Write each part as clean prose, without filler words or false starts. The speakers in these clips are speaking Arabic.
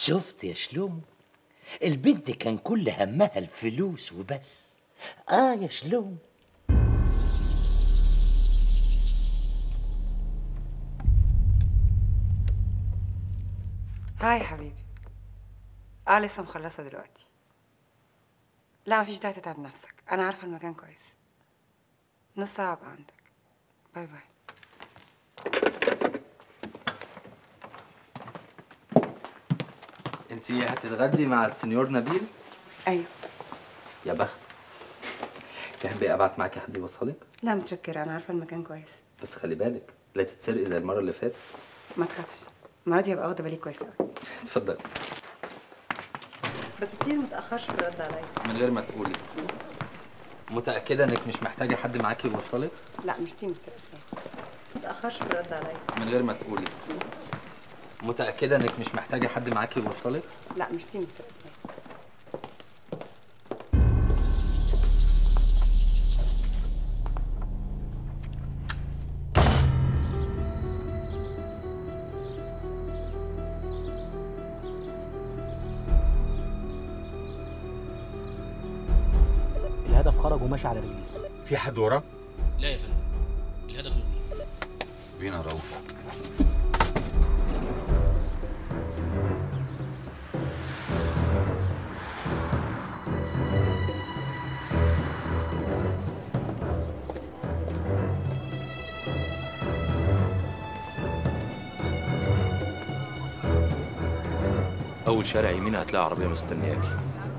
شفت يا شلومو؟ البنت كان كل همها الفلوس وبس. يا شلومو. هاي حبيبي. لسه مخلصة دلوقتي. لا مفيش داعي تتعب نفسك، أنا عارفة المكان كويس. نص ساعة أبقى عندك. باي باي. انتي هتتغدي مع السنيور نبيل؟ أيوه. يا بخته. تحبي ابعت معاكي حد يوصلك؟ لا متشكرة، أنا عارفة المكان كويس. بس خلي بالك لا تتسرقي زي المرة اللي فاتت. ما تخافش، المرة دي هبقى واخدة بالي كويس أوي. اتفضلي. بس بليز متأخرش في الرد عليا. من غير ما تقولي. متأكدة انك مش محتاجة حد معاكي يوصلك؟ لا ميرسي متأخرش في الرد عليا. من غير ما تقولي. متأكدة انك مش محتاجة حد معاكي يوصلك؟ لا ميرسي الهدف خرج وماشي على رجليه. في حد وراه؟ لا يا فندم، الهدف نظيف. بينا رؤوف. أول شارع يمين هتلاقي عربية مستنياكي.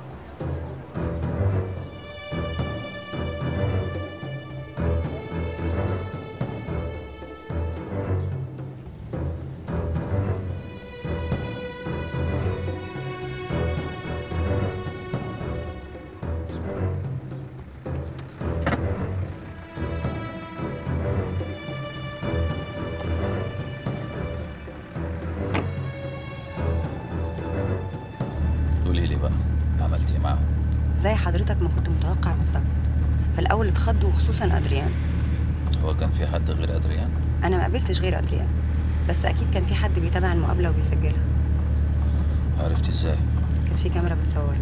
قولي لي بقى عملتي ايه معاهم؟ زي حضرتك ما كنت متوقع بالظبط. في الأول اتخضوا وخصوصا أدريان. هو كان في حد غير ادريان؟ أنا ما قابلتش غير أدريان، بس أكيد كان في حد بيتابع المقابلة وبيسجلها. عرفتي ازاي؟ كانت في كاميرا بتصورني.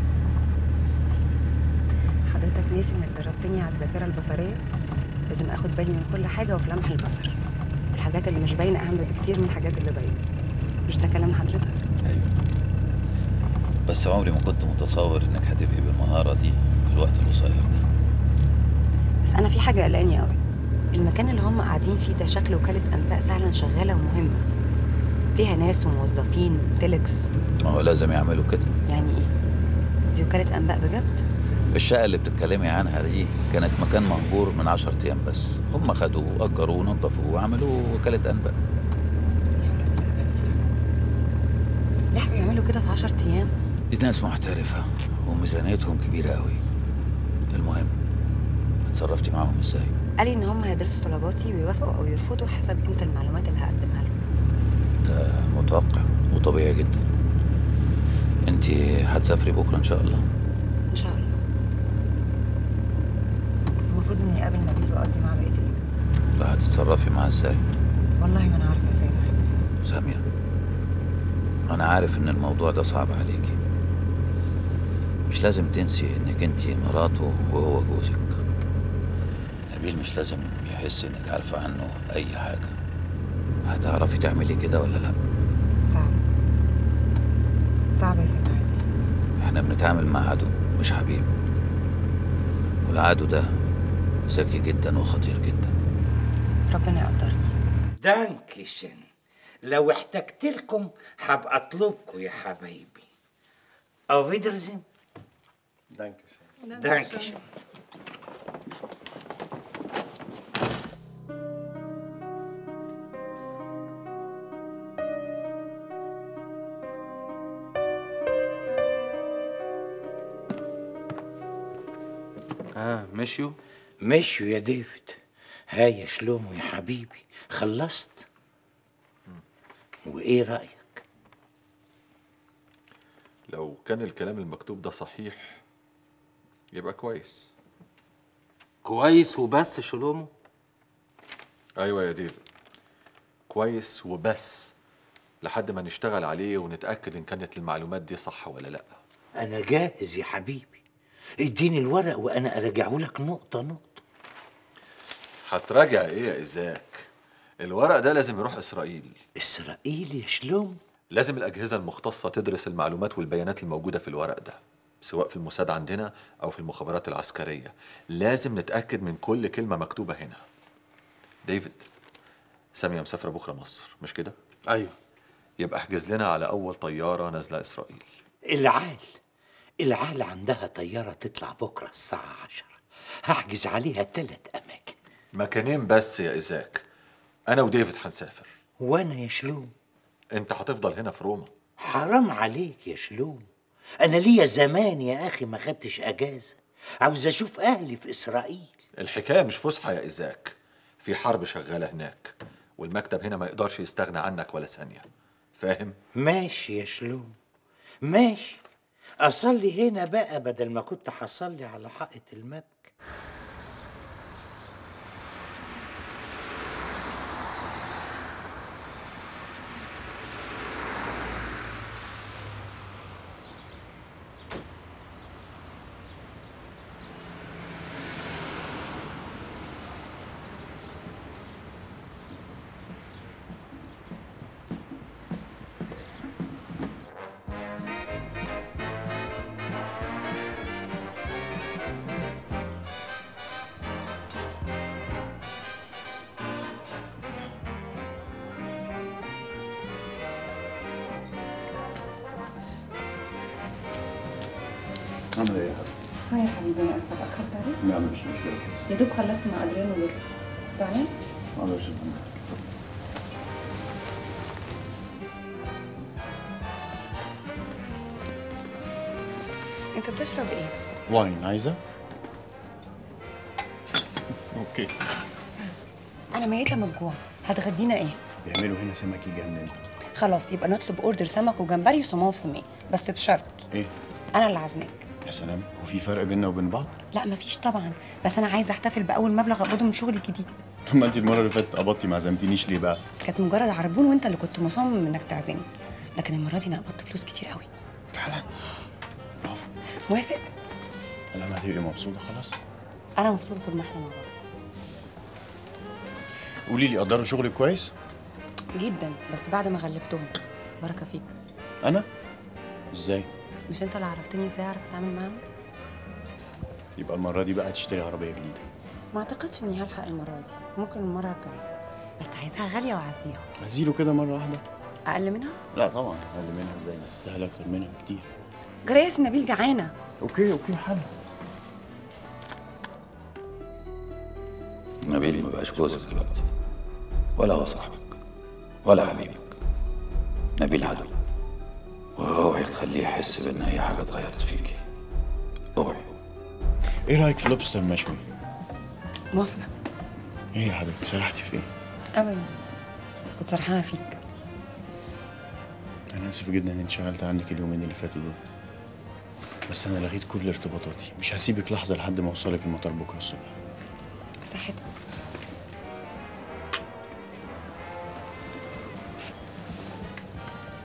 حضرتك ناسي إنك دربتني على الذاكرة البصرية؟ لازم آخد بالي من كل حاجة وفي لمح البصر. الحاجات اللي مش باينة أهم بكتير من الحاجات اللي باينة. مش ده كلام حضرتك؟ ايوه، بس عمري ما كنت متصور انك هتبقي بالمهارة دي في الوقت القصير ده. بس أنا في حاجة قلقاني قوي. المكان اللي هم قاعدين فيه ده شكل وكالة أنباء فعلا شغالة ومهمة. فيها ناس وموظفين وتلكس. ما هو لازم يعملوا كده. يعني إيه؟ دي وكالة أنباء بجد؟ الشقة اللي بتتكلمي عنها دي كانت مكان مهجور من 10 أيام بس. هم خدوه وأجروه ونظفوه وعملوه وكالة أنباء. لحقوا يعملوا كده في 10 أيام؟ دي ناس محترفة وميزانيتهم كبيرة قوي. المهم، اتصرفتي معاهم ازاي؟ قال لي إن هم هيدرسوا طلباتي ويوافقوا أو يرفضوا حسب قيمة المعلومات اللي هقدمها لهم. ده متوقع وطبيعي جدا. انتي هتسافري بكرة إن شاء الله؟ إن شاء الله. المفروض إني أقابل نبيل وأقضي معاه بقية اليوم. لا، هتتصرفي معاه ازاي؟ والله ما أنا عارفة يا سيدي. سامية، أنا عارف إن الموضوع ده صعب عليكي. مش لازم تنسي إنك انتي مراته وهو جوزك. نبيل مش لازم يحس إنك عارفة عنه أي حاجة. هتعرفي تعملي كده ولا لأ؟ صعب. صعب يا سيدي عادي. احنا بنتعامل مع عدو مش حبيب، والعدو ده ذكي جدا وخطير جدا. ربنا يقدرني. دانكشن. لو احتجت لكم هبقى اطلبكم يا حبايبي. او فيدرزين. دانكشن. مشيوا؟ مشيوا يا ديفيد. هاي يا شلومو يا حبيبي، خلصت؟ وايه رأيك؟ لو كان الكلام المكتوب ده صحيح يبقى كويس. كويس وبس شلومو؟ ايوه يا ديفيد، كويس وبس. لحد ما نشتغل عليه ونتأكد إن كانت المعلومات دي صح ولا لأ. أنا جاهز يا حبيبي، اديني الورق وأنا أراجعه لك نقطة نقطة. هتراجع إيه يا إيزاك؟ الورق ده لازم يروح إسرائيل. إسرائيل يا شلوم؟ لازم الأجهزة المختصة تدرس المعلومات والبيانات الموجودة في الورق ده، سواء في الموساد عندنا أو في المخابرات العسكرية. لازم نتأكد من كل كلمة مكتوبة هنا. ديفيد، سامية مسافرة بكرة مصر، مش كده؟ ايوه. يبقى احجز لنا على أول طيارة نازلة إسرائيل. العال عندها طيارة تطلع بكرة الساعة 10، هحجز عليها 3 أماكن. مكانين بس يا إيزاك، أنا وديفيد هنسافر. وأنا يا شلوم؟ أنت هتفضل هنا في روما. حرام عليك يا شلوم، أنا ليا زمان يا أخي ما خدتش أجازة، عاوز أشوف أهلي في إسرائيل. الحكاية مش فسحة يا إيزاك، في حرب شغالة هناك، والمكتب هنا ما يقدرش يستغنى عنك ولا ثانية، فاهم؟ ماشي يا شلوم، ماشي. أصلي هنا بقى بدل ما كنت هصلي على حائط المبكى. عامل ايه يا حبيبي؟ ها يا حبيبي، انا اسفه اتاخرت عليك. لا مش مشكلة. يا دوب خلصت مع ادريان وبيطلع. زعلان؟ معلش يا فندم. انت بتشرب ايه؟ واين عايزة؟ اوكي. انا ميته من الجوع، هتغدينا ايه؟ بيعملوا هنا سمك يجنن. خلاص يبقى نطلب اوردر سمك وجمبري وصومال فوميه، بس بشرط ايه؟ انا اللي عازماك. يا سلام، هو في فرق بيننا وبين بعض؟ لا مفيش طبعا، بس انا عايزه احتفل باول مبلغ اقبضه من شغلي الجديد. طب ما انت المرة اللي فاتت قبضتي ما عزمتنيش ليه بقى؟ كانت مجرد عربون وانت اللي كنت مصمم انك تعزمني، لكن المره دي انا قبضت فلوس كتير قوي. فعلا؟ برافو. موافق؟ لما هتبقي مبسوطة خلاص؟ انا مبسوطه طول ما احنا مع بعض. قولي لي قدروا شغلك كويس؟ جدا، بس بعد ما غلبتهم. بركه فيك. أنا؟ إزاي؟ مش انت اللي عرفتني ازاي اعرف اتعامل معاهم؟ يبقى المرة دي بقى تشتري عربية جديدة. ما اعتقدش اني هلحق المره دي، ممكن المره الجايه، بس عايزاها غاليه وعزيها. هزيله كده مرة واحدة؟ اقل منها؟ لا طبعا، أقل منها إزاي؟ تستاهل أكتر منها كتير. جريس نبيل جعانه. أوكي حل. نبيل ما بقاش جوزك دلوقتي، ولا هو صاحبك ولا حبيبك. نبيل عدو، واوعي تخليه يحس بان اي حاجه اتغيرت فيكي. اوعي. إيه رأيك في لوبستر مشوي؟ موافقه. إيه يا حبيبتي سرحتي في إيه؟ ابدا، كنت سرحانه فيك. أنا آسف جدا إني انشغلت عنك اليومين اللي فاتوا دول، بس أنا لغيت كل ارتباطاتي، مش هسيبك لحظة لحد ما أوصلك المطار بكرة الصبح. بصحتك.